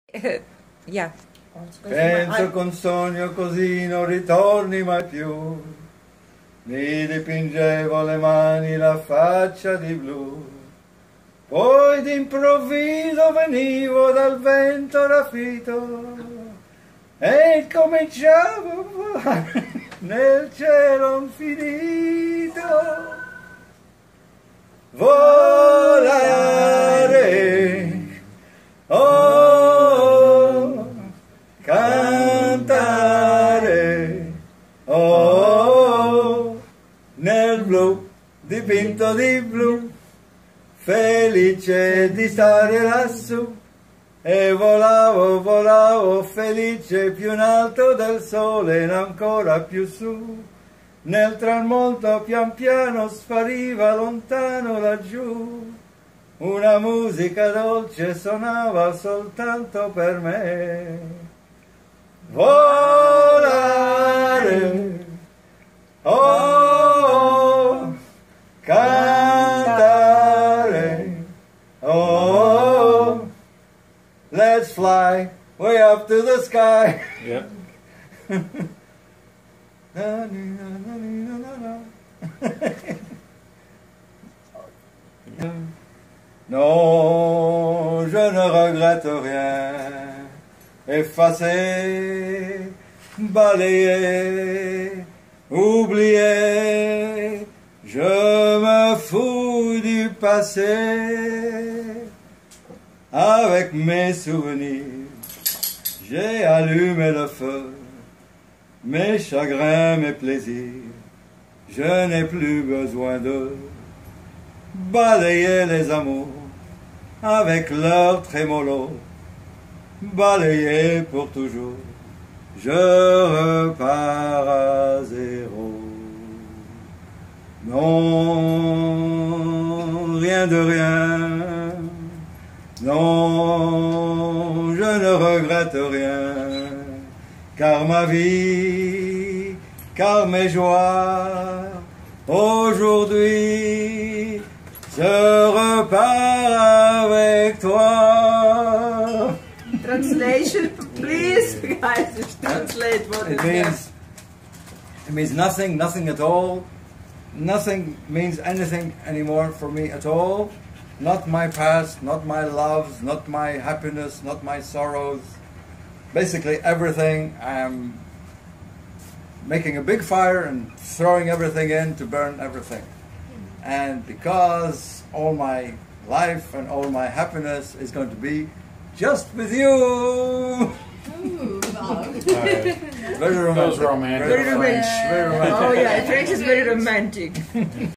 Yeah. Penso con sogno così non ritorni mai più. Mi dipingevo le mani, la faccia di blu. Poi d'improvviso venivo dal vento rapito e cominciavo a volare nel cielo infinito. Volare, oh, cantare, oh, nel blu, dipinto di blu, felice di stare lassù, e volavo, volavo felice più in alto del sole e ancora più su. Nel tramonto pian piano spariva lontano laggiù, una musica dolce suonava soltanto per me. Volare, oh, cantare, oh, let's fly way up to the sky. Yeah. Non, je ne regrette rien. Effacer, balayer, oublier, je me fous du passé. Avec mes souvenirs, j'ai allumé le feu. Mes chagrins, mes plaisirs, je n'ai plus besoin de balayer les amours avec leur trémolo, balayer pour toujours, je repars à zéro. Non, rien de rien, non, je ne regrette rien. Car ma vie, car mes joies, aujourd'hui, je repars avec toi. Translation, please, guys, just translate what it It means nothing, nothing at all. Nothing means anything anymore for me at all. Not my past, not my loves, not my happiness, not my sorrows. Basically everything. I'm making a big fire and throwing everything in to burn everything. And because all my life and all my happiness is going to be just with you. Ooh, wow. Very romantic. Romantic. Very romantic. Very romantic. Oh yeah, French is very romantic.